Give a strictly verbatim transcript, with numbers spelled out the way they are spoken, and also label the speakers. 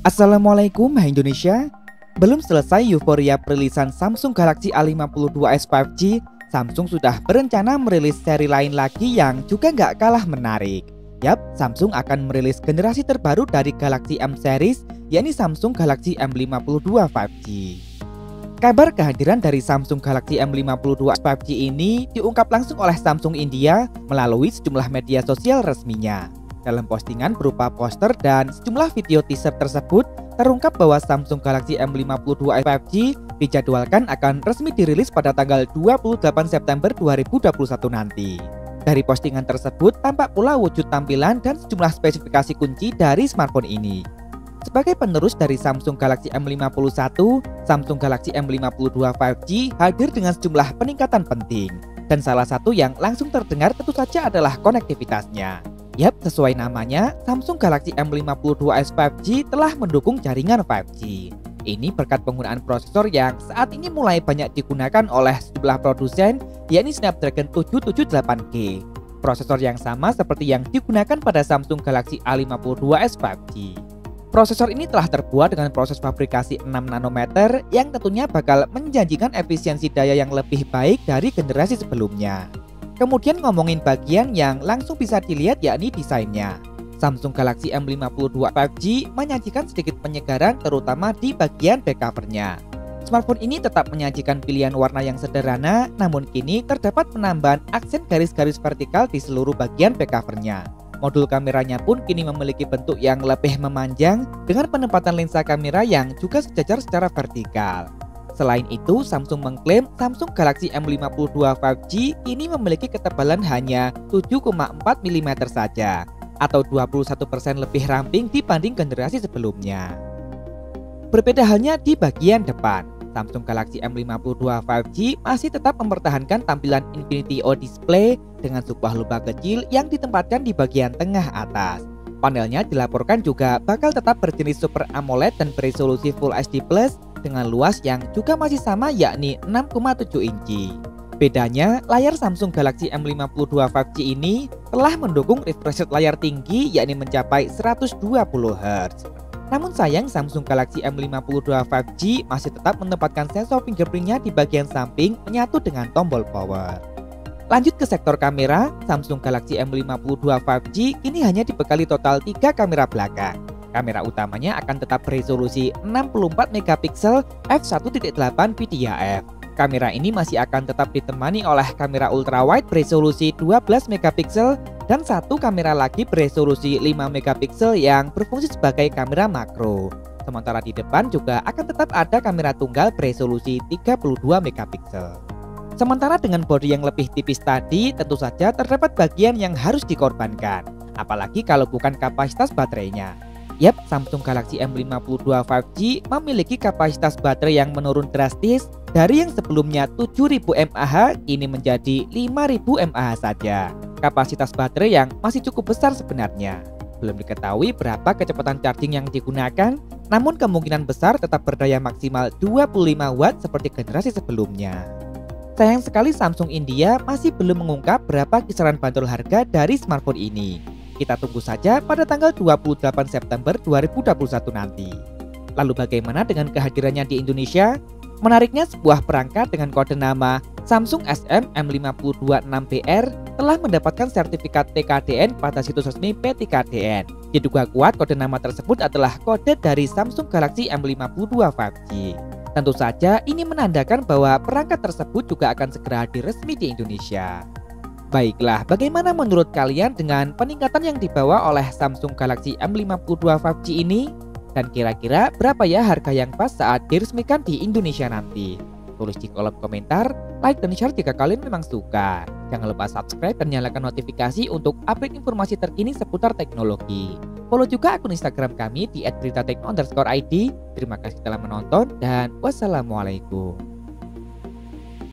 Speaker 1: Assalamualaikum hai Indonesia. Belum selesai euforia perilisan Samsung Galaxy A lima puluh dua s lima G, Samsung sudah berencana merilis seri lain lagi yang juga nggak kalah menarik. Yap, Samsung akan merilis generasi terbaru dari Galaxy M series, yakni Samsung Galaxy M lima puluh dua lima G. Kabar kehadiran dari Samsung Galaxy M lima puluh dua s lima G ini diungkap langsung oleh Samsung India melalui sejumlah media sosial resminya. Dalam postingan berupa poster dan sejumlah video teaser tersebut, terungkap bahwa Samsung Galaxy M lima puluh dua s lima G dijadwalkan akan resmi dirilis pada tanggal dua puluh delapan September dua ribu dua puluh satu nanti. Dari postingan tersebut tampak pula wujud tampilan dan sejumlah spesifikasi kunci dari smartphone ini. Sebagai penerus dari Samsung Galaxy M lima puluh satu, Samsung Galaxy M lima puluh dua lima G hadir dengan sejumlah peningkatan penting. Dan salah satu yang langsung terdengar tentu saja adalah konektivitasnya. Yap, sesuai namanya, Samsung Galaxy M lima puluh dua s lima G telah mendukung jaringan lima G. Ini berkat penggunaan prosesor yang saat ini mulai banyak digunakan oleh sejumlah produsen, yakni Snapdragon tujuh tujuh delapan G. Prosesor yang sama seperti yang digunakan pada Samsung Galaxy A lima puluh dua s lima G. Prosesor ini telah terbuat dengan proses fabrikasi enam nanometer yang tentunya bakal menjanjikan efisiensi daya yang lebih baik dari generasi sebelumnya. Kemudian ngomongin bagian yang langsung bisa dilihat yakni desainnya. Samsung Galaxy M lima puluh dua lima G menyajikan sedikit penyegaran terutama di bagian back covernya. Smartphone ini tetap menyajikan pilihan warna yang sederhana, namun kini terdapat penambahan aksen garis-garis vertikal di seluruh bagian back covernya. Modul kameranya pun kini memiliki bentuk yang lebih memanjang dengan penempatan lensa kamera yang juga sejajar secara vertikal. Selain itu, Samsung mengklaim Samsung Galaxy M lima puluh dua lima G ini memiliki ketebalan hanya tujuh koma empat milimeter saja, atau dua puluh satu persen lebih ramping dibanding generasi sebelumnya. Berbeda halnya di bagian depan, Samsung Galaxy M lima puluh dua lima G masih tetap mempertahankan tampilan Infinity O Display dengan sebuah lubang kecil yang ditempatkan di bagian tengah atas. Panelnya dilaporkan juga bakal tetap berjenis Super AMOLED dan beresolusi Full H D plus dengan luas yang juga masih sama yakni enam koma tujuh inci. Bedanya, layar Samsung Galaxy M lima puluh dua lima G ini telah mendukung refresh rate layar tinggi yakni mencapai seratus dua puluh hertz. Namun sayang, Samsung Galaxy M lima puluh dua lima G masih tetap menempatkan sensor fingerprintnya di bagian samping menyatu dengan tombol power. Lanjut ke sektor kamera, Samsung Galaxy M lima puluh dua lima G kini hanya dibekali total tiga kamera belakang. Kamera utamanya akan tetap beresolusi enam puluh empat megapiksel f satu titik delapan V D A F. Kamera ini masih akan tetap ditemani oleh kamera ultrawide beresolusi dua belas megapiksel dan satu kamera lagi beresolusi lima megapiksel yang berfungsi sebagai kamera makro. Sementara di depan juga akan tetap ada kamera tunggal beresolusi tiga puluh dua megapiksel. Sementara dengan bodi yang lebih tipis tadi, tentu saja terdapat bagian yang harus dikorbankan, apalagi kalau bukan kapasitas baterainya. Yap, Samsung Galaxy M lima puluh dua lima G memiliki kapasitas baterai yang menurun drastis dari yang sebelumnya tujuh ribu mAh kini menjadi lima ribu mAh saja. Kapasitas baterai yang masih cukup besar sebenarnya. Belum diketahui berapa kecepatan charging yang digunakan, namun kemungkinan besar tetap berdaya maksimal dua puluh lima watt seperti generasi sebelumnya. Sayang sekali Samsung India masih belum mengungkap berapa kisaran bandrol harga dari smartphone ini. Kita tunggu saja pada tanggal dua puluh delapan September dua ribu dua puluh satu nanti. Lalu bagaimana dengan kehadirannya di Indonesia? Menariknya, sebuah perangkat dengan kode nama Samsung S M M lima nol dua enam B R telah mendapatkan sertifikat T K D N pada situs resmi P T K D N. Diduga kuat kode nama tersebut adalah kode dari Samsung Galaxy M lima puluh dua lima G. Tentu saja ini menandakan bahwa perangkat tersebut juga akan segera diresmi di Indonesia. Baiklah, bagaimana menurut kalian dengan peningkatan yang dibawa oleh Samsung Galaxy M lima puluh dua lima G ini? Dan kira-kira berapa ya harga yang pas saat diresmikan di Indonesia nanti? Tulis di kolom komentar, like dan share jika kalian memang suka. Jangan lupa subscribe dan nyalakan notifikasi untuk update informasi terkini seputar teknologi. Follow juga akun Instagram kami di et berita tekno underscore i d. Terima kasih telah menonton dan wassalamualaikum.